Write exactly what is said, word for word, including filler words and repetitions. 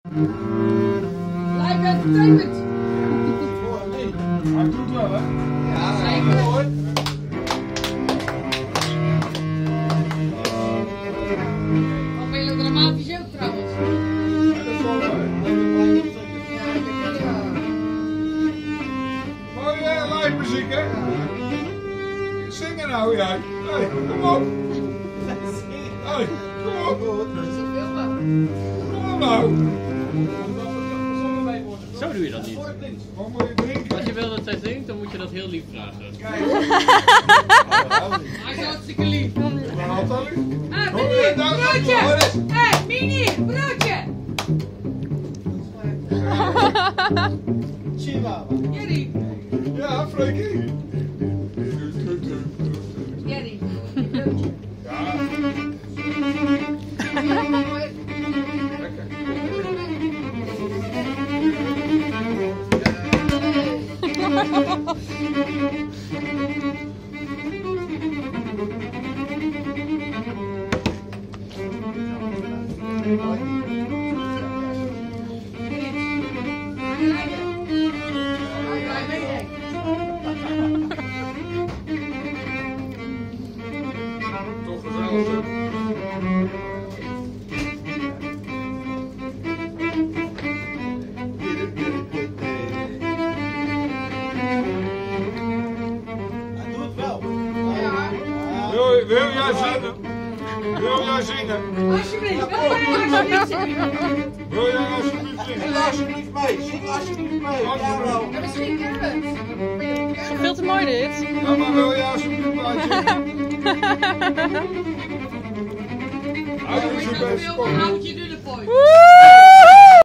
Live entertainment. Oh, nee. Hij doet wel, hè? Ja, zeker hoor. Wat ben je dramatisch ook trouwens? Ja, dat is wel waar. Ja, ik denk ja. Mooie live muziek, hè? Zingen nou, jij. Hey, kom op. Hey, kom op. Kom op nou. Zo doe je dat niet. Wat moet je drinken? Als je wil dat zij zingt, dan moet je dat heel lief vragen. Kijk. Hij is hartstikke lief. Wat al lief? Ah, Mini, broodje! Hé, Mini, broodje! Jerry, Ja, Freekie. Jerry, broodje. Ja. Lekker. Toch gezellig zo. Wil, wil jij zingen? Wil jij zingen? Alsjeblieft, wil jij alsjeblieft zingen? Wil jij alsjeblieft zingen? Zing alsjeblieft mee, zing alsjeblieft mee. Jawel. En misschien kunnen we het. Veel te mooi dit. Ja, maar wil jij alsjeblieft maar zingen? Hij doet zijn best. Een houtje door de pooi. Woe!